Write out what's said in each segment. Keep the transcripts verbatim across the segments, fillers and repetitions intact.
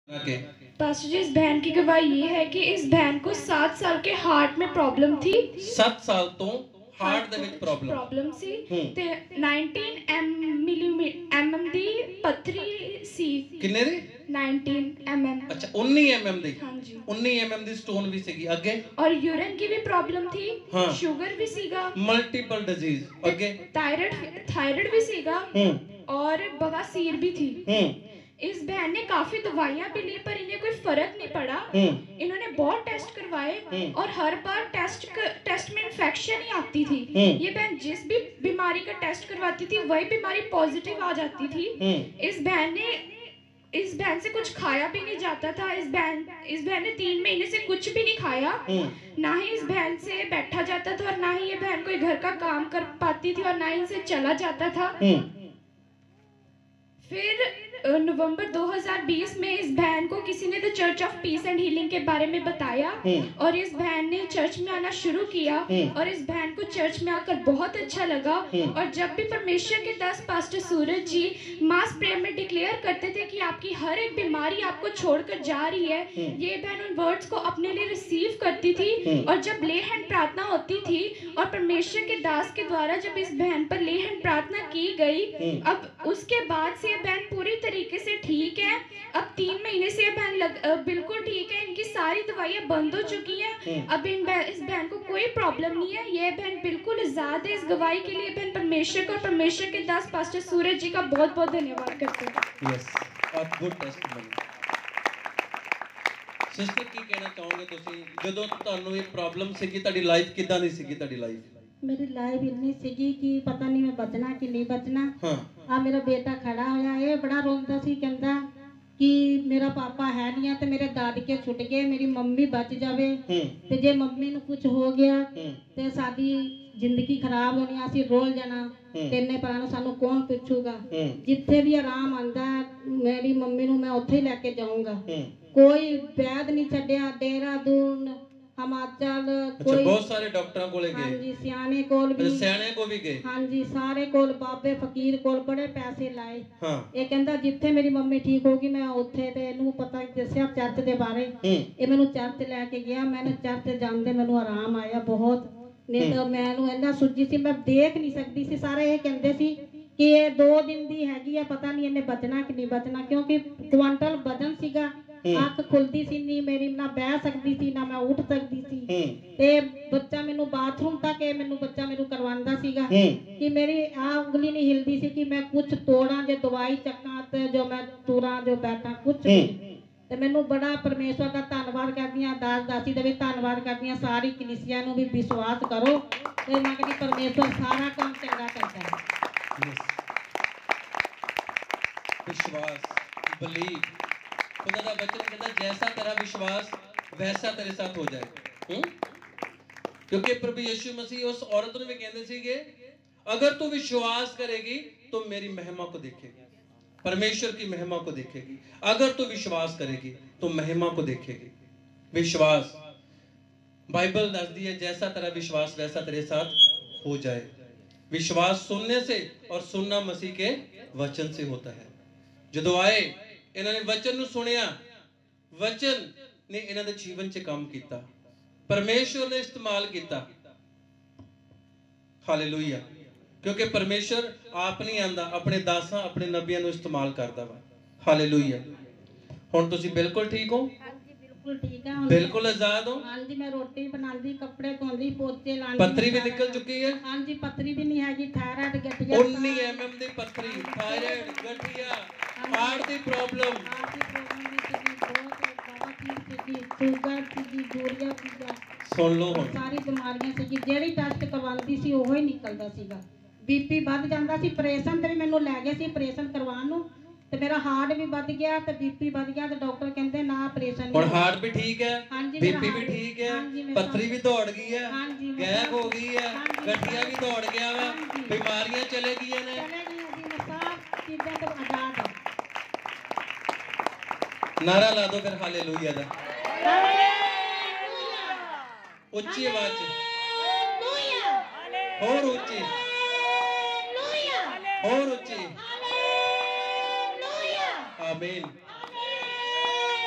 के पास्टर जी, इस बहन की गवाही ये है कि इस बहन को सात साल के हार्ट में प्रॉब्लम थी। सात साल तो हार्ट ਦੇ ਵਿੱਚ ਪ੍ਰੋਬਲਮ ਪ੍ਰੋਬਲਮ ਸੀ ਤੇ नाइनटीन एम mm ਦੀ ਪੱਥਰੀ ਸੀ। ਕਿੰਨੇ ਦੀ? Nineteen mm। अच्छा उन्नीस mm ਦੀ। हाँ जी। उन्नीस mm ਦੀ ਸਟੋਨ ਵੀ ਸੀਗੀ ਅੱਗੇ। और यूरिन की भी प्रॉब्लम थी। हाँ। शुगर भी सीगा। मल्टीपल डिजीज ਅੱਗੇ। थायराइड थायराइड भी सीगा। और बवासीर भी थी। इस बहन ने काफी दवाइयां भी ली पर इन्हें कोई फर्क नहीं पड़ा। इन्होंने बहुत टेस्ट करवाए और हर बार टेस्ट टेस्ट में इन्फेक्शन ही आती थी। ये बहन जिस भी बीमारी का टेस्ट करवाती थी वही बीमारी पॉजिटिव आ जाती थी। इस बहन ने इस बहन से कुछ खाया भी नहीं जाता था। इस बहन इस बहन ने तीन महीने से कुछ भी नहीं खाया। ना ही इस बहन से बैठा जाता था और ना ही ये बहन कोई घर का काम कर पाती थी और ना ही इनसे चला जाता था। फिर नवंबर दो हज़ार बीस में इस बहन को किसी ने the church of peace and healing के बारे में बताया और इस बहन ने चर्च में आना शुरू किया और इस बहन को चर्च में आकर बहुत अच्छा लगा। और जब भी परमेश्वर के दास pastor Suraj ji mass prayer में डिक्लेयर करते थे कि आपकी हर एक बीमारी आपको छोड़कर जा रही है, ये बहन उन वर्ड्स को अपने लिए रिसीव करती थी। और जब ले हैंड प्रार्थना होती थी और परमेश्वर के दास के द्वारा जब इस बहन पर ले हैंड प्रार्थना की गई, अब उसके बाद से बहन पूरी तरीके से ठीक है। अब तीन महीने से बहन लग, बिल्कुल ठीक है। इनकी सारी दवाइयाँ बंद हो चुकी हैं। अब इन इस बहन को कोई प्रॉब्लम नहीं है। ये बहन बिल्कुल आजाद है। इस गवाही के लिए बहन परमेश्वर को और परमेश्वर के दास पास्टर सूरज जी का बहुत बहुत धन्यवाद करते हैं। Yes, good testimony. सिस्टर की कहना चाहोगे ਤੁਸੀਂ ਜਦੋਂ ਤੁਹਾਨੂੰ ਇਹ ਪ੍ਰੋਬਲਮ ਸੀਗੀ ਤੁਹਾਡੀ ਲਾਈਫ ਕਿਦਾਂ ਦੀ ਸੀਗੀ? ਤੁਹਾਡੀ ਲਾਈਫ मेरी लाइफ इन्नी सीगी कि पता नहीं मैं बचना कि नहीं बचना। हाँ। आ मेरा बेटा खड़ा होया ये बड़ा रोंदा सी, कहंदा कि मेरा पापा है नहीं है ते मेरे दादके छुट गए, मेरी मम्मी बच जावे ते जे मम्मी नूं कुछ हो गया ते साडी जिंदगी खराब होनी, असीं रोल जाना ते इन्ने परां नूं सानूं कौन पुछूगा। जिथे भी आराम आंदा मेरी मम्मी नूं मैं उत्थे ही लैके जाऊंगा। कोई वैद नहीं छड्डिया, देहरादून हिमाचल कोई बहुत सारे डॉक्टरों कोले गए। हां जी, सियाने कोल भी सियाने को भी गए। हां जी, सारे कोल बाबे फकीर कोल बड़े पैसे लाए। हां। ये कहंदा जिथे मेरी मम्मी ठीक होगी मैं उत्थे ते इनू पता दस्या चर्च दे बारे। ये मेनू चर्च लेके गया, मैंने चर्च जांदे मेनू आराम आया बहुत। नहीं तो मैनू इन्ना सुजी सी मैं देख नहीं सकती सी। सारे ये कहंदे सी कि ये दो दिन दी हैगी है, पता नहीं इन्हें बचना कि नहीं बचना, क्योंकि क्वांटल वजन सीगा। अख खुलती सी नहीं मेरी, ना बह सकती सी ना मैं उठ सकती सी। ते बच्चा मेनू बाथरूम तक मेनू बच्चा मेनू करवांदा सीगा कि मेरी आ उंगली नहीं हिलदी सी कि मैं कुछ तोड़ा जो दवाई चक्का ते जो मैं तुरा जो बैठा कुछ ते मैनू बड़ा परमेश्वर का धन्नवाद करदी हां। दास दासी दा भी धन्नवाद करदी हां। सारी कलीसिया नू भी विश्वास करो ते मैं कहदी परमेश्वर सारा काम चंगा करदा है। विश्वास, बिलीव। खुदा का वचन कहता जैसा तेरा विश्वास वैसा तेरे साथ हो जाए। क्योंकि प्रभु यीशु मसीह उस औरत ने भी कहते सीगे अगर तू विश्वास करेगी तो मेरी महिमा को देखेगी, परमेश्वर की महिमा को देखेगी। अगर तू विश्वास करेगी तो महिमा को देखेगी। विश्वास, बाइबल दसदी है जैसा तेरा विश्वास वैसा तेरे साथ हो जाए। विश्वास सुनने से और सुनना मसीह के वचन से होता है। जदों आए इन्होंने वचन नूं सुनिया, वचन ने इन्हां दे जीवन च काम कीता, परमेश्वर ने इस्तेमाल किया। हालेलुया। क्योंकि परमेश्वर आप नहीं आंदा, अपने दासां अपने नबियां नूं इस्तेमाल करदा वा। हालेलुया। हुण तुसीं बिल्कुल ठीक हो? बिल्कुल ठीक है, बिल्कुल आजाद हो? हां जी, मैं रोटी बनांदी, कपड़े धोंदी, पोचे लांदी। पत्थरी भी निकल चुकी है? हां जी, पत्थरी भी नहीं हैगी। थायराइड गठिया उन्नीस एमएम दी पत्थरी, थायराइड गठिया, हार्ट दी प्रॉब्लम, हार्ट दी प्रॉब्लम भी सीगी, बहुत बाबा की सीगी, शुगर सीगी, यूरिया सीगा। सुन लो हुण सारी बीमारियां सीगी। जेड़ी टेस्ट करवांदी सी ओही निकलदा सीगा। बीपी बढ़ जांदा सी। ऑपरेशन ते मैनू ले गए सी ऑपरेशन करवाउण नू ते मेरा हार्ट भी बढ़ गया ते बीपी बढ़ गया ते डॉक्टर कहंदे ना ऑपरेशन। और हार्ट भी ठीक है, बीपी भी ठीक है, पथरी भी दौड़ गई है, गैप हो गई है, गठिया भी दौड़ गया वा, बीमारियां चले गई ने, चले गई जी, मैं सब चीजें तो आजाद है। नारा ला दो फिर हालेलुया दा, उच्ची आवाज च, और ऊंची, और ऊंची। आमीन।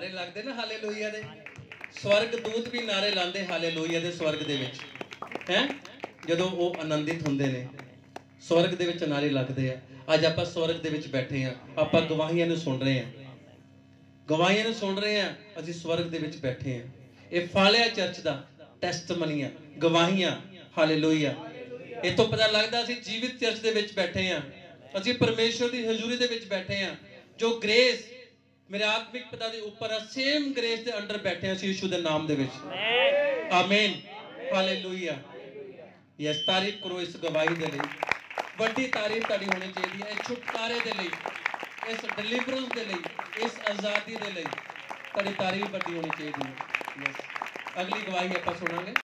ਨਾਰੇ ਲੱਗਦੇ ਨਾ ਹਾਲੇਲੂਇਆ ਦੇ, ਸਵਰਗ ਦੂਤ ਵੀ ਨਾਰੇ ਲਾਉਂਦੇ ਹਾਲੇਲੂਇਆ ਦੇ ਸਵਰਗ ਦੇ ਵਿੱਚ ਹੈ, ਜਦੋਂ ਉਹ ਆਨੰਦਿਤ ਹੁੰਦੇ ਨੇ ਸਵਰਗ ਦੇ ਵਿੱਚ ਨਾਰੇ ਲੱਗਦੇ ਆ। ਅੱਜ ਆਪਾਂ ਸਵਰਗ ਦੇ ਵਿੱਚ ਬੈਠੇ ਆ, ਆਪਾਂ ਗਵਾਹੀਆਂ ਨੂੰ ਸੁਣ ਰਹੇ ਆ, ਗਵਾਹੀਆਂ ਨੂੰ ਸੁਣ ਰਹੇ ਆ, ਅਸੀਂ ਸਵਰਗ ਦੇ ਵਿੱਚ ਬੈਠੇ ਆ। ਇਹ ਫਾਲਿਆ ਚਰਚ ਦਾ ਟੈਸਟਮਨੀਆਂ, ਗਵਾਹੀਆਂ, ਹਾਲੇਲੂਇਆ। ਇਤੋਂ ਪਤਾ ਲੱਗਦਾ ਅਸੀਂ ਜੀਵਿਤ ਚਰਚ ਦੇ ਵਿੱਚ ਬੈਠੇ ਆ, ਅਸੀਂ ਪਰਮੇਸ਼ਵਰ ਦੀ ਹਜ਼ੂਰੀ ਦੇ ਵਿੱਚ ਬੈਠੇ ਆ। ਜੋ ਗ੍ਰੇਸ ਮੇਰੇ ਆਤਮਿਕ ਪਿਤਾ ਦੇ ਉੱਪਰ ਆ, ਸੇਮ ਗ੍ਰੇਸ ਦੇ ਅੰਡਰ ਬੈਠੇ ਆ ਅਸੀਂ ਯਿਸੂ ਦੇ ਨਾਮ ਦੇ ਵਿੱਚ। ਆਮੀਨ, ਹਾਲੇਲੂਇਆ। ਯਸ, ਤਾਰੀਫ ਕਰੋ ਇਸ ਗਵਾਹੀ ਦੇ ਲਈ। ਵੱਡੀ ਤਾਰੀਫ ਤੁਹਾਡੀ ਹੋਣੀ ਚਾਹੀਦੀ ਹੈ ਇਸ ਛੁਟਕਾਰੇ ਦੇ ਲਈ, ਇਸ ਡਿਲੀਵਰੈਂਸ ਦੇ ਲਈ, ਇਸ ਆਜ਼ਾਦੀ ਦੇ ਲਈ। ਤੁਹਾਡੀ ਤਾਰੀਫ ਵੱਡੀ ਹੋਣੀ ਚਾਹੀਦੀ ਹੈ। ਯਸ, ਅਗਲੀ ਗਵਾਹੀ ਆਪਾਂ ਸੁਣਾਂਗੇ।